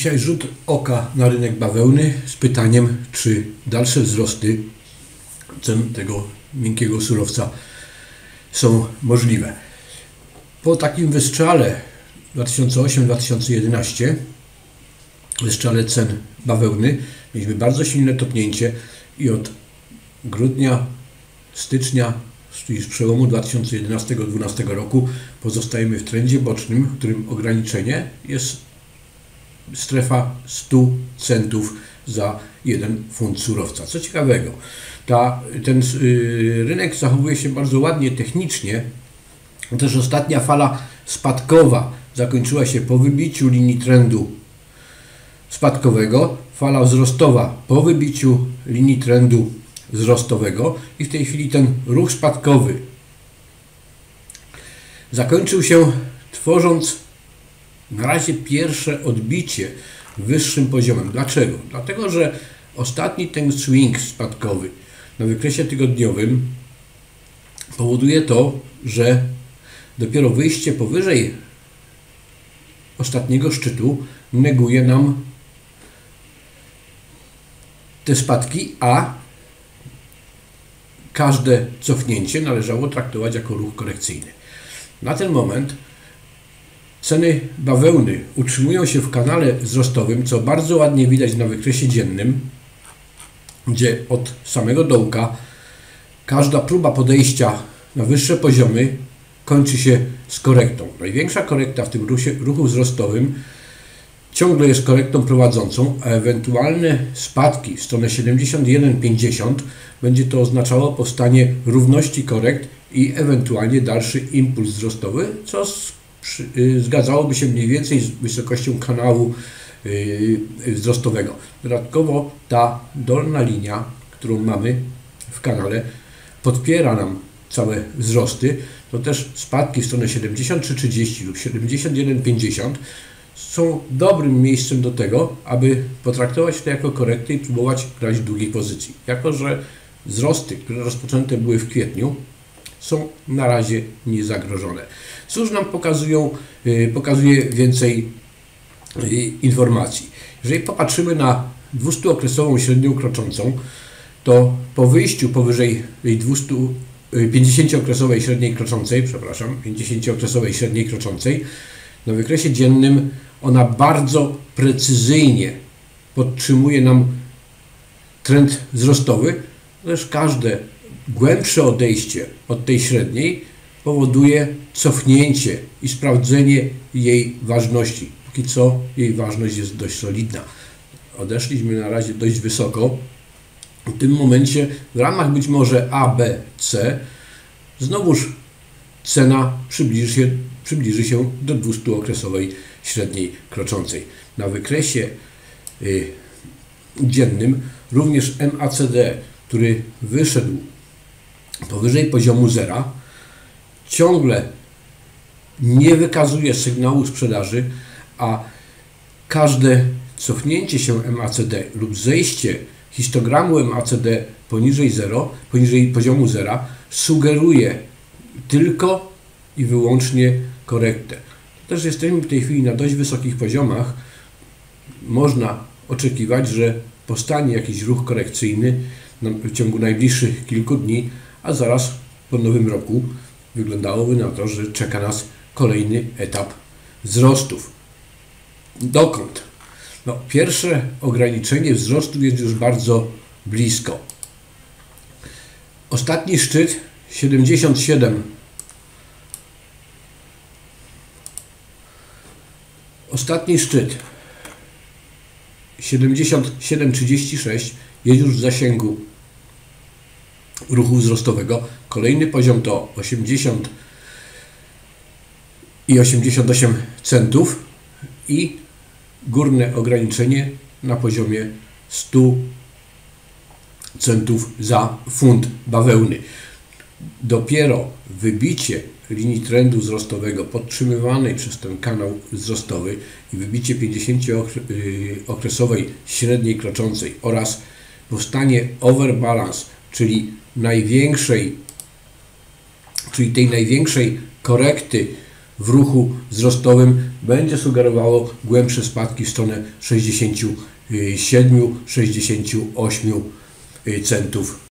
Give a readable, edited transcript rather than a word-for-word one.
Dzisiaj rzut oka na rynek bawełny z pytaniem, czy dalsze wzrosty cen tego miękkiego surowca są możliwe. Po takim wystrzale 2008-2011, wystrzale cen bawełny, mieliśmy bardzo silne topnięcie i od grudnia, stycznia, czyli z przełomu 2011-2012 roku pozostajemy w trendzie bocznym, w którym ograniczenie jest strefa 100 centów za 1 funt surowca. Co ciekawego, ten rynek zachowuje się bardzo ładnie technicznie. Też ostatnia fala spadkowa zakończyła się po wybiciu linii trendu spadkowego, fala wzrostowa po wybiciu linii trendu wzrostowego i w tej chwili ten ruch spadkowy zakończył się, tworząc na razie pierwsze odbicie wyższym poziomem. Dlaczego? Dlatego, że ostatni ten swing spadkowy na wykresie tygodniowym powoduje to, że dopiero wyjście powyżej ostatniego szczytu neguje nam te spadki, a każde cofnięcie należało traktować jako ruch korekcyjny. Na ten moment ceny bawełny utrzymują się w kanale wzrostowym, co bardzo ładnie widać na wykresie dziennym, gdzie od samego dołka każda próba podejścia na wyższe poziomy kończy się z korektą. Największa korekta w tym ruchu wzrostowym ciągle jest korektą prowadzącą, a ewentualne spadki w stronę 71,50 będzie to oznaczało powstanie równości korekt i ewentualnie dalszy impuls wzrostowy, co zgadzałoby się mniej więcej z wysokością kanału wzrostowego. Dodatkowo ta dolna linia, którą mamy w kanale, podpiera nam całe wzrosty. To też spadki w stronę 73,30 lub 71,50 są dobrym miejscem do tego, aby potraktować to jako korektę i próbować grać długich pozycji. Jako że wzrosty, które rozpoczęte były w kwietniu, są na razie niezagrożone. Cóż nam pokazuje więcej informacji? Jeżeli popatrzymy na 200-okresową średnią kroczącą, to po wyjściu powyżej tej 50-okresowej średniej kroczącej, 50-okresowej średniej kroczącej, na wykresie dziennym ona bardzo precyzyjnie podtrzymuje nam trend wzrostowy, też każde głębsze odejście od tej średniej powoduje cofnięcie i sprawdzenie jej ważności. Póki co jej ważność jest dość solidna. Odeszliśmy na razie dość wysoko. W tym momencie w ramach być może A, B, C znowuż cena przybliży się do 200-okresowej średniej kroczącej. Na wykresie dziennym również MACD, który wyszedł powyżej poziomu zera, ciągle nie wykazuje sygnału sprzedaży, a każde cofnięcie się MACD lub zejście histogramu MACD poniżej poziomu zera sugeruje tylko i wyłącznie korektę. Też jesteśmy w tej chwili na dość wysokich poziomach. Można oczekiwać, że powstanie jakiś ruch korekcyjny w ciągu najbliższych kilku dni, a zaraz po nowym roku wyglądałoby na to, że czeka nas kolejny etap wzrostów. Dokąd? No, pierwsze ograniczenie wzrostu jest już bardzo blisko. Ostatni szczyt 77. Ostatni szczyt 77,36 jest już w zasięgu ruchu wzrostowego. Kolejny poziom to 80 i 88 centów i górne ograniczenie na poziomie 100 centów za funt bawełny. Dopiero wybicie linii trendu wzrostowego podtrzymywanej przez ten kanał wzrostowy i wybicie 50-okresowej średniej kroczącej oraz powstanie overbalance, czyli tej największej korekty w ruchu wzrostowym będzie sugerowało głębsze spadki w stronę 67-68 centów